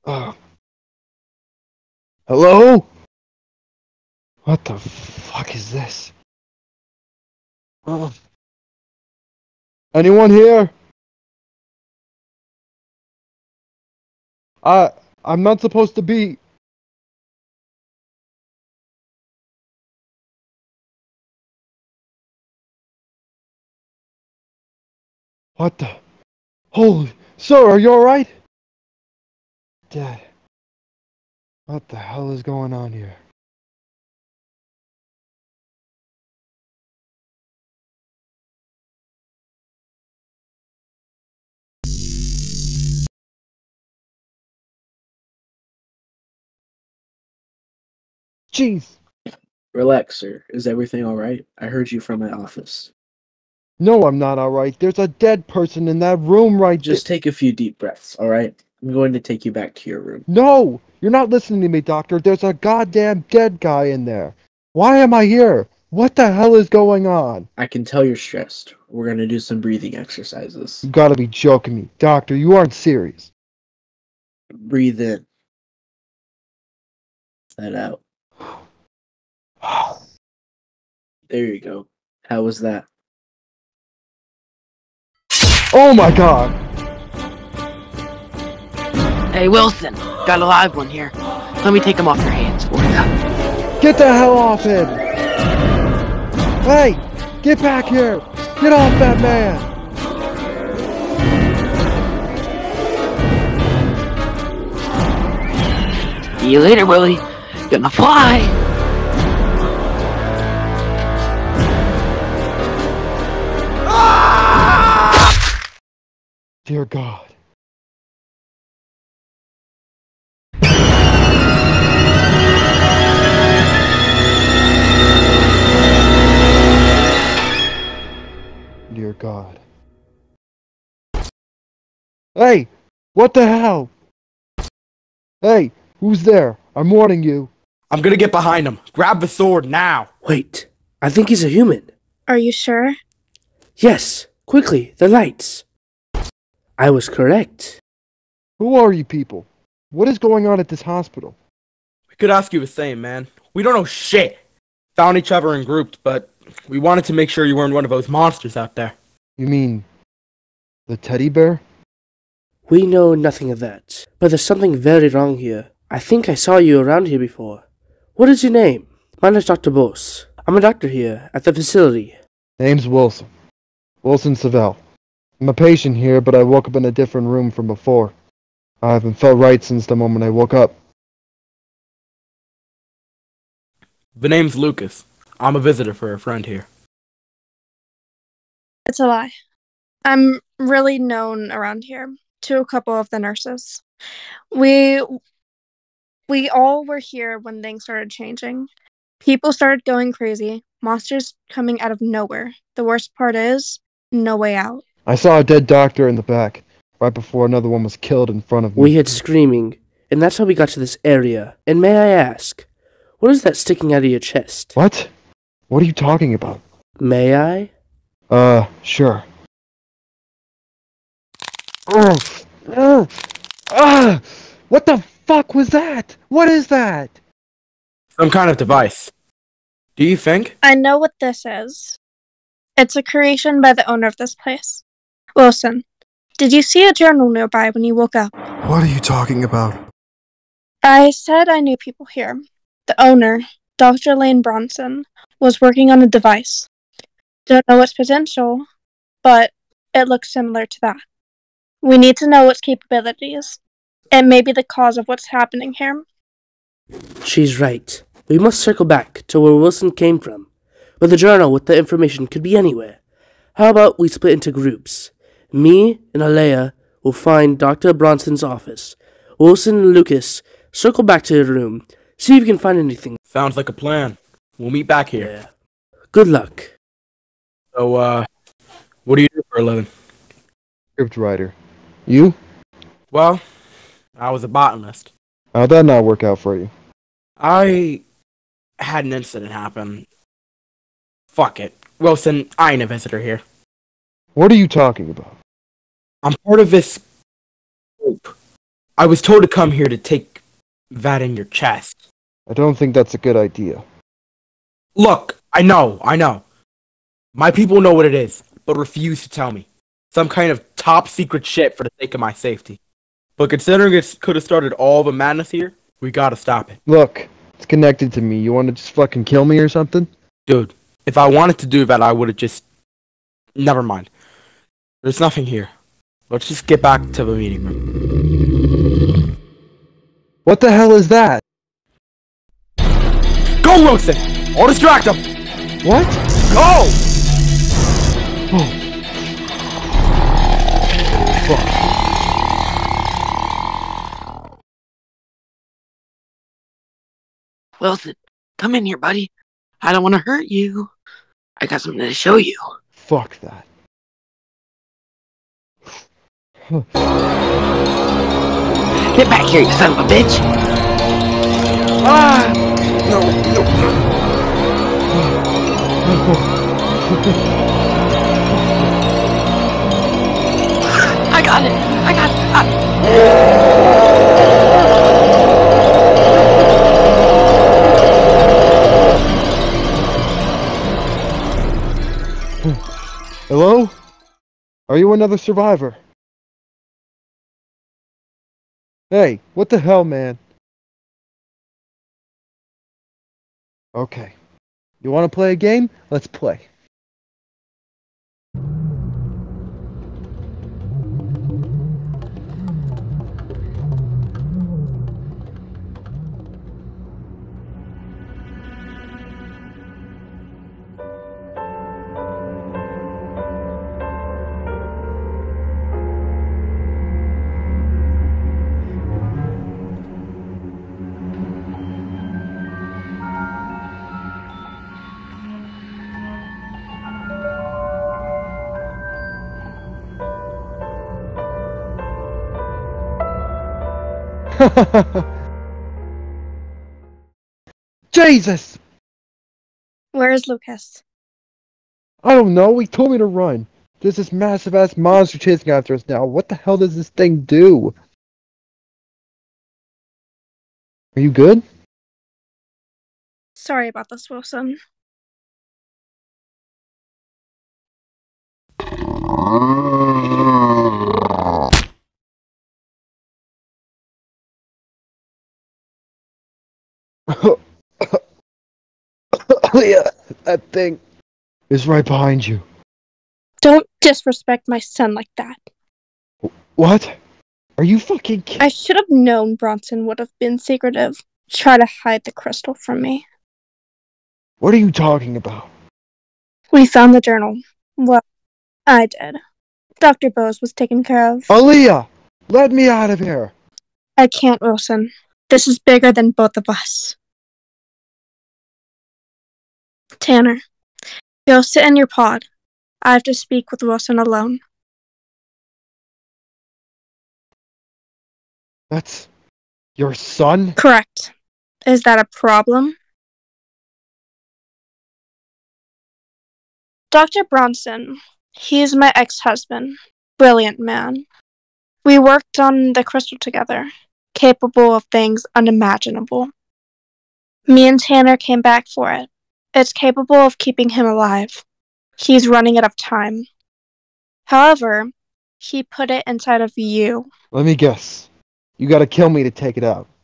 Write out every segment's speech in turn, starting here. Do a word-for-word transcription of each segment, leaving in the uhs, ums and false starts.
Uh, hello? What the fuck is this? Uh, anyone here? I I'm not supposed to be. What the? Holy, sir, are you alright? Dad, what the hell is going on here? Jeez. Relax, sir. Is everything alright? I heard you from my office. No, I'm not alright. There's a dead person in that room right there. Just take a few deep breaths, alright? I'm going to take you back to your room. No! You're not listening to me, doctor. There's a goddamn dead guy in there. Why am I here? What the hell is going on? I can tell you're stressed. We're going to do some breathing exercises. You gotta be joking me. Doctor, you aren't serious. Breathe in. Let out. There you go. How was that? Oh my god! Hey, Wilson, got a live one here. Let me take him off your hands for you. Get the hell off him! Hey! Get back here! Get off that man! See you later, Willie. Gonna fly! Dear God. Dear God. Hey! What the hell? Hey! Who's there? I'm warning you. I'm gonna get behind him. Grab the sword now. Wait, I think he's a human. Are you sure? Yes, quickly, the lights. I was correct. Who are you people? What is going on at this hospital? We could ask you the same, man. We don't know shit. Found each other in groups, but we wanted to make sure you weren't one of those monsters out there. You mean the teddy bear? We know nothing of that, but there's something very wrong here. I think I saw you around here before. What is your name? My name's Doctor Bose. I'm a doctor here at the facility. Name's Wilson. Wilson Savell. I'm a patient here, but I woke up in a different room from before. I haven't felt right since the moment I woke up. The name's Lucas. I'm a visitor for a friend here. It's a lie. I'm really known around here to a couple of the nurses. We we all were here when things started changing. People started going crazy. Monsters coming out of nowhere. The worst part is, no way out. I saw a dead doctor in the back, right before another one was killed in front of me. We heard screaming, and that's how we got to this area. And may I ask, what is that sticking out of your chest? What? What are you talking about? May I? Uh, sure. Oh, oh, ah! What the fuck was that? What is that? Some kind of device. Do you think? I know what this is. It's a creation by the owner of this place. Wilson, did you see a journal nearby when you woke up? What are you talking about? I said I knew people here. The owner, Doctor Lane Bronson, was working on a device. Don't know its potential, but it looks similar to that. We need to know its capabilities. It may be the cause of what's happening here. She's right. We must circle back to where Wilson came from. But the journal with the information could be anywhere. How about we split into groups? Me and Alea will find Doctor Bronson's office. Wilson and Lucas circle back to your room. See if you can find anything. Sounds like a plan. We'll meet back here. Yeah. Good luck. So, uh, what do you do for a living? Script writer. You? Well, I was a botanist. How'd that not work out for you? I had an incident happen. Fuck it. Wilson, I ain't a visitor here. What are you talking about? I'm part of this group. I was told to come here to take that in your chest. I don't think that's a good idea. Look, I know, I know. My people know what it is, but refuse to tell me. Some kind of top secret shit for the sake of my safety. But considering it could have started all the madness here, we gotta stop it. Look, it's connected to me. You want to just fucking kill me or something? Dude, if I wanted to do that, I would have just... Never mind. There's nothing here. Let's just get back to the meeting room. What the hell is that? Go, Wilson! I'll distract him! What? Go! Oh. Fuck. Wilson, come in here, buddy. I don't want to hurt you. I got something to show you. Fuck that. Get back here, you son of a bitch! Ah! No, no, I got it! I got it! Hello? Are you another survivor? Hey, what the hell, man? Okay. You want to play a game? Let's play. Jesus! Where is Lucas? I don't know. He told me to run. There's this massive ass monster chasing after us now. What the hell does this thing do? Are you good? Sorry about this, Wilson. Yeah, that thing is right behind you. Don't disrespect my son like that. What? Are you fucking kidding? I should have known Bronson would have been secretive. Try to hide the crystal from me. What are you talking about? We found the journal. Well, I did. Doctor Bose was taken care of. Aaliyah! Let me out of here! I can't, Wilson. This is bigger than both of us. Tanner, go sit in your pod. I have to speak with Wilson alone. That's your son? Correct. Is that a problem? Doctor Bronson, he's my ex-husband. Brilliant man. We worked on the crystal together, capable of things unimaginable. Me and Tanner came back for it. It's capable of keeping him alive. He's running out of time. However, he put it inside of you. Let me guess. You gotta kill me to take it out.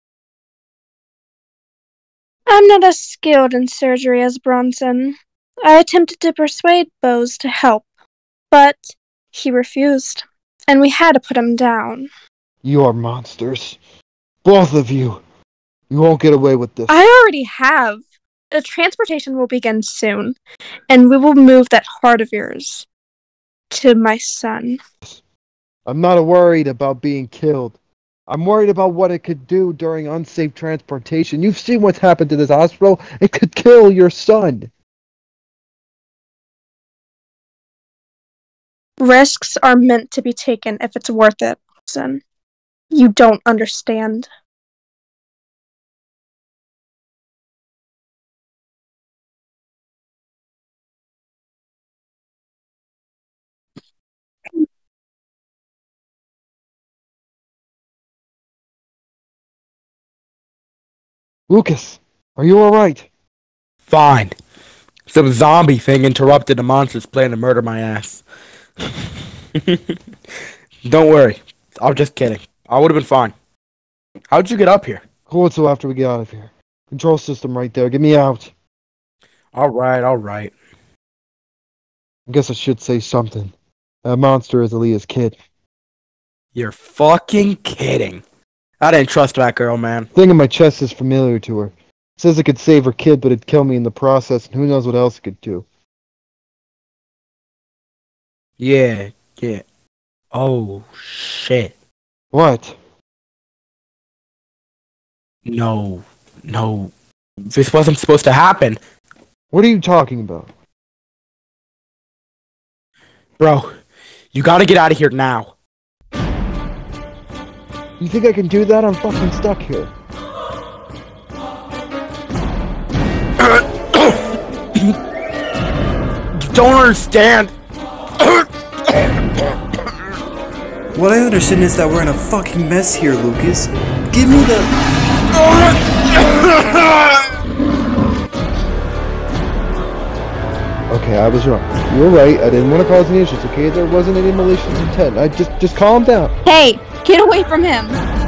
I'm not as skilled in surgery as Bronson. I attempted to persuade Bose to help, but he refused, and we had to put him down. You are monsters. Both of you. You won't get away with this. I already have. The transportation will begin soon, and we will move that heart of yours to my son. I'm not worried about being killed. I'm worried about what it could do during unsafe transportation. You've seen what's happened to this hospital. It could kill your son. Risks are meant to be taken if it's worth it, son. You don't understand. Lucas, are you alright? Fine. Some zombie thing interrupted the monster's plan to murder my ass. Don't worry. I'm just kidding. I would have been fine. How'd you get up here? Cool it so after we get out of here. Control system right there. Get me out. Alright, alright. I guess I should say something. That monster is Aaliyah's kid. You're fucking kidding. I didn't trust that girl, man. Thing in my chest is familiar to her. Says it could save her kid, but it'd kill me in the process, and who knows what else it could do. Yeah, yeah. Oh, shit. What? No, no. This wasn't supposed to happen. What are you talking about? Bro, you gotta get out of here now. You think I can do that? I'm fucking stuck here. You don't understand. What I understand is that we're in a fucking mess here, Lucas. Give me the... Okay, I was wrong. You were right. I didn't want to cause any issues, okay? There wasn't any malicious intent. I just, just calm down. Hey, get away from him!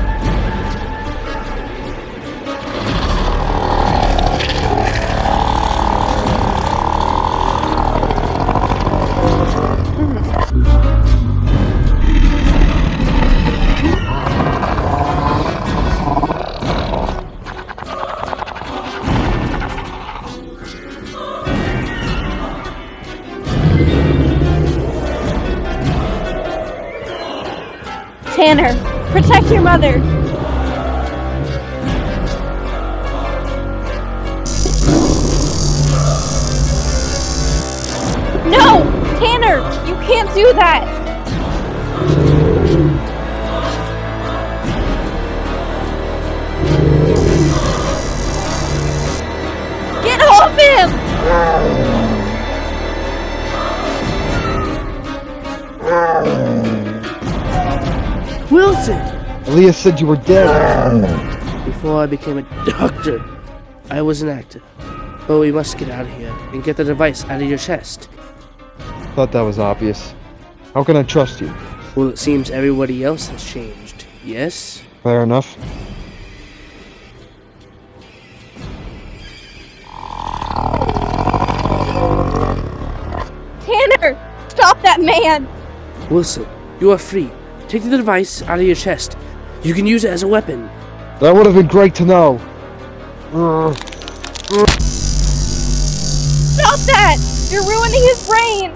Tanner, protect your mother! No! Tanner! You can't do that! Get off him! Wilson! Aaliyah said you were dead. Before I became a doctor, I was an actor. But we must get out of here and get the device out of your chest. Thought that was obvious. How can I trust you? Well, it seems everybody else has changed, yes? Fair enough. Tanner! Stop that man! Wilson, you are free. Take the device out of your chest. You can use it as a weapon. That would have been great to know. Uh, Stop that! You're ruining his brain!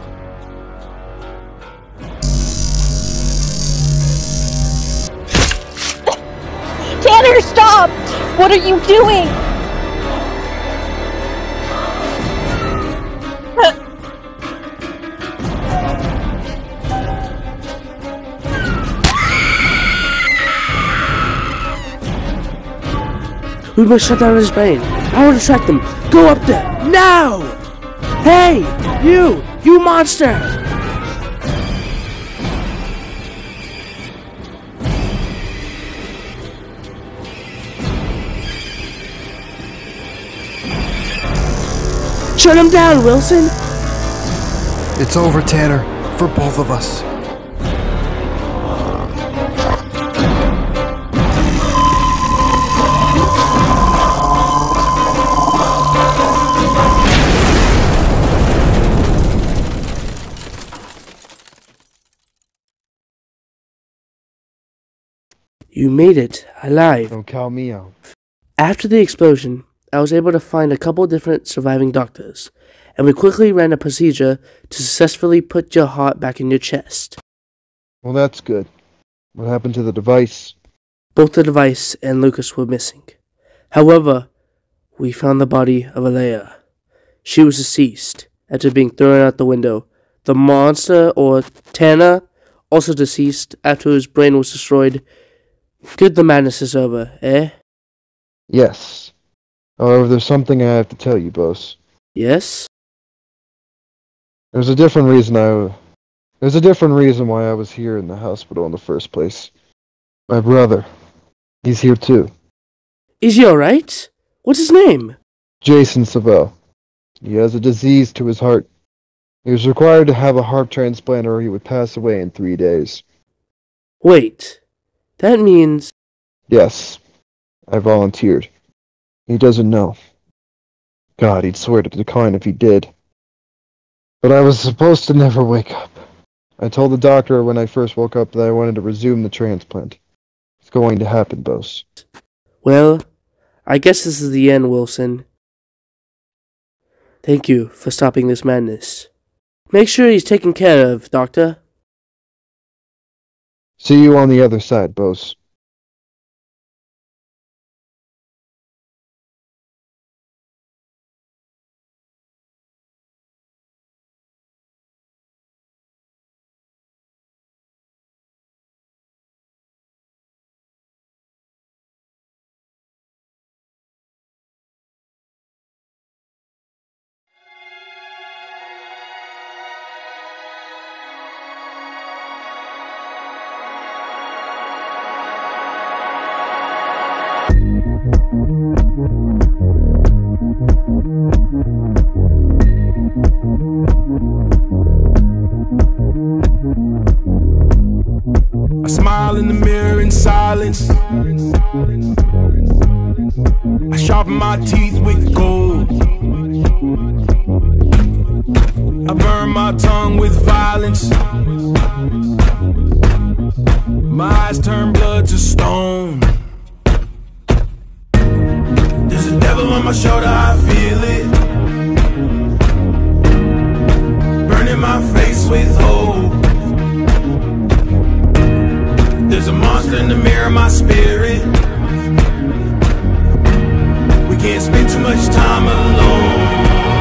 Tanner, stop! What are you doing? We must shut down his brain. I will distract them. Go up there, now! Hey, you! You monster! Shut him down, Wilson! It's over, Tanner. For both of us. You made it, alive. don't count me out. After the explosion, I was able to find a couple different surviving doctors, and we quickly ran a procedure to successfully put your heart back in your chest. Well, that's good. What happened to the device? Both the device and Lucas were missing. However, we found the body of Alea. She was deceased after being thrown out the window. The monster, or Tanner, also deceased after his brain was destroyed. Good, the madness is over, eh? Yes. However, there's something I have to tell you, boss. Yes? There's a different reason I... There's a different reason why I was here in the hospital in the first place. My brother. He's here too. Is he alright? What's his name? Jason Savell. He has a disease to his heart. He was required to have a heart transplant or he would pass away in three days. Wait, that means... Yes, I volunteered. He doesn't know. God, he'd swear to decline if he did. But I was supposed to never wake up. I told the doctor when I first woke up that I wanted to resume the transplant. It's going to happen, boss. Well, I guess this is the end, Wilson. Thank you for stopping this madness. Make sure he's taken care of, Doctor. See you on the other side, boss. I smile in the mirror in silence. I sharpen my teeth with gold. I burn my tongue with violence. My eyes turn blood to stone. There's a devil on my shoulder, I feel it. Burning my face with hope. There's a monster in the mirror, my spirit. We can't spend too much time alone.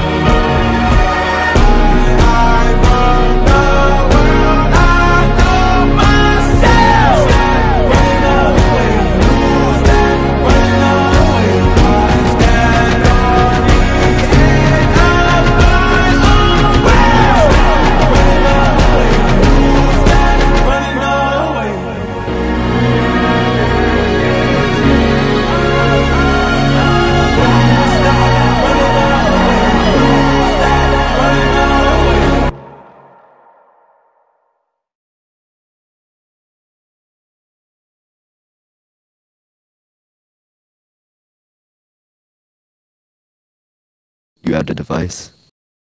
You have the device?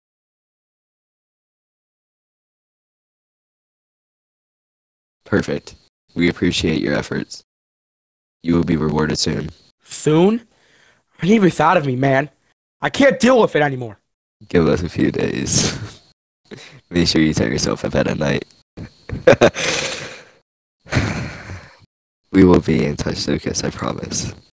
Perfect. We appreciate your efforts. You will be rewarded soon. Soon? I need this out of me, man. I can't deal with it anymore. Give us a few days. Make sure you tell yourself at bed at night. We will be in touch, Lucas, I promise.